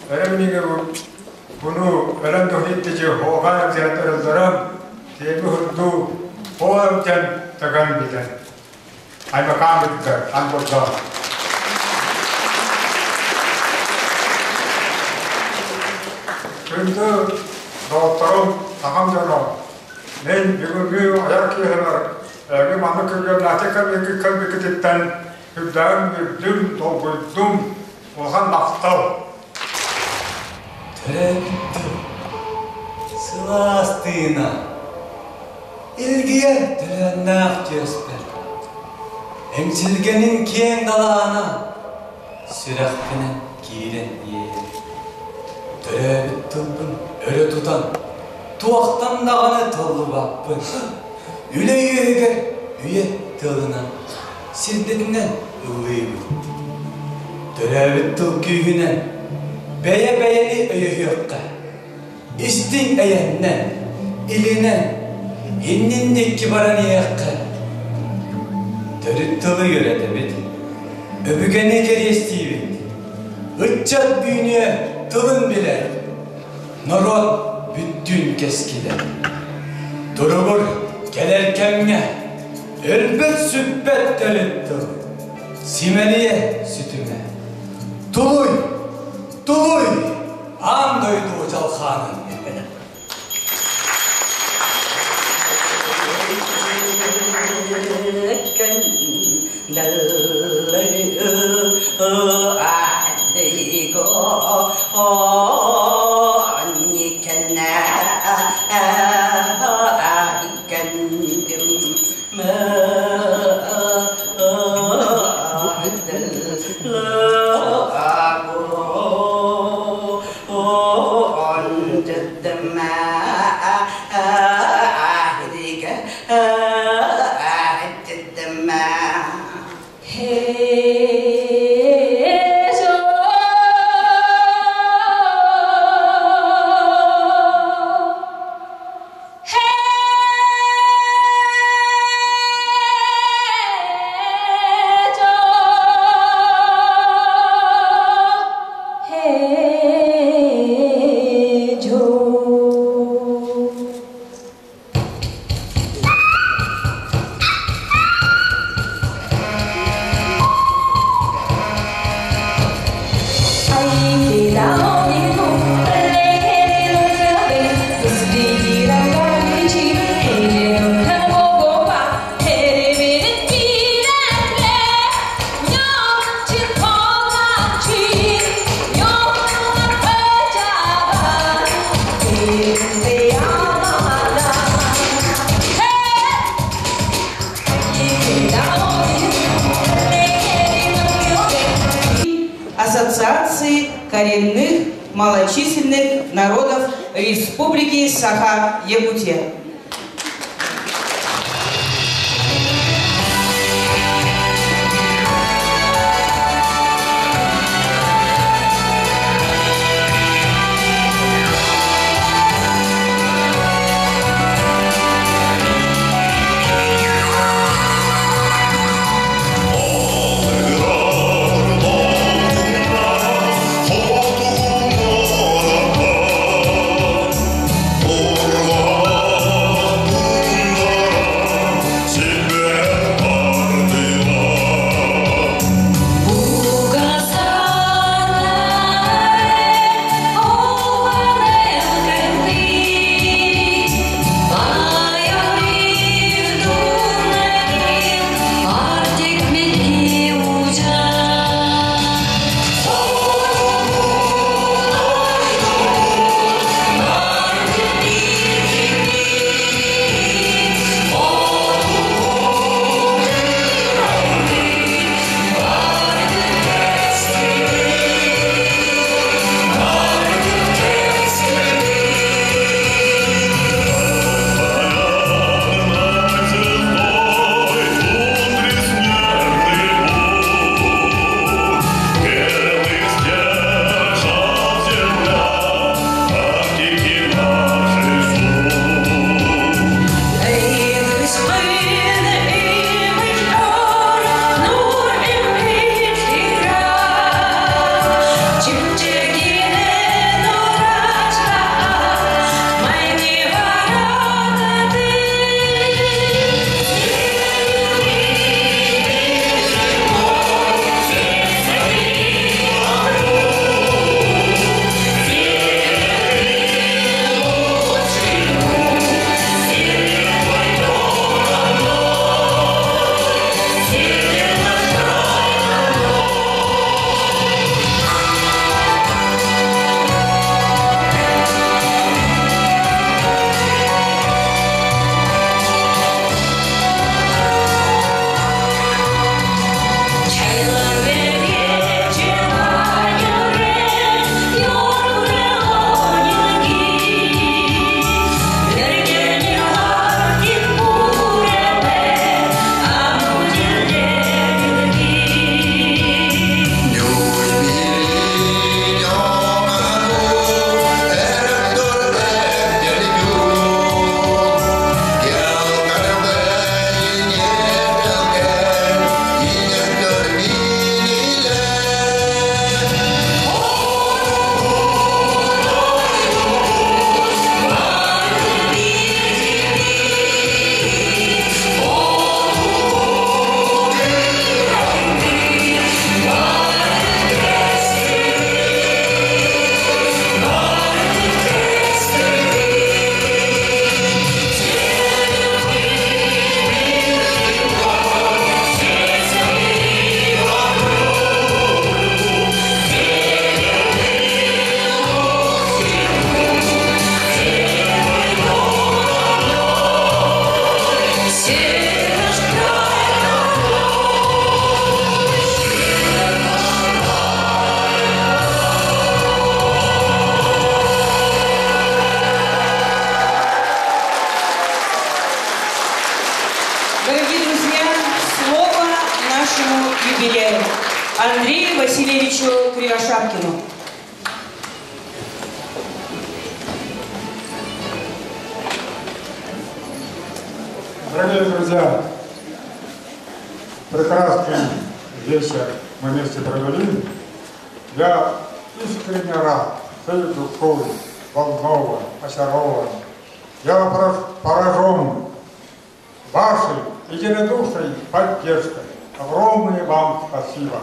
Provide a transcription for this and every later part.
여러분이 bunu öğrendik hittici hoğayım ziyaretlerim temuhundu hoğayımcan tagan biden ay makam bitti anburda 근데 doktorum tahamjano men bugün ayak yeler ege manık gibi natekar bir kalbi kititten hüdden bir düm tobuldum ohan naftal Törepti, sıvastığına, ilgiye törennak göster. Encilgenin kiyen dalağına, sürekli giren yer. Törepti öyle tutan, tuaktan dağını tollu bappın. Üle yüreğe, üye tığına, siddetinden ıvıyı bu. Törepti gühünen, Beye beyeni öyüyükka, istin eyenden, ilinen, innindik kibaran yiyekka. Törüttüğü yörede bedi, öbügeni keriyestiği bedi. Hıççat büyünüye tılın bile, norot bütün keskiler. Durubur gelerkemge, elbet sübbet törüttü. Simeliye sütüme, tuluy, Duy, an duydu Calhan'ın. Ассоциации коренных малочисленных народов Республики Саха-Якутия. Oh Шаркину. Дорогие друзья, прекрасный вечер мы вместе провели. Я искренне рад, всей душой, волнован, очарован. Я поражен вашей единодушной поддержкой. Огромное вам спасибо.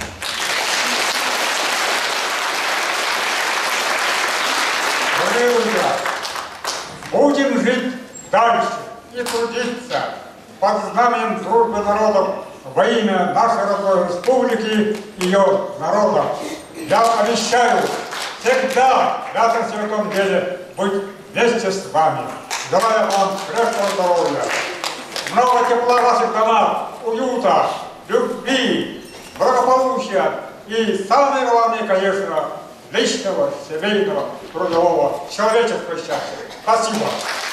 Дорогие друзья, будем жить дальше и трудиться под знаменем дружбы народов во имя нашей родной республики и ее народа. Я обещаю всегда в этом святом деле быть вместе с вами. Желаю вам крепкого здоровья, много тепла в ваших домах, уюта, любви, благополучия и, самое главное, конечно, личного, семейного, трудового, человеческого счастья. Спасибо.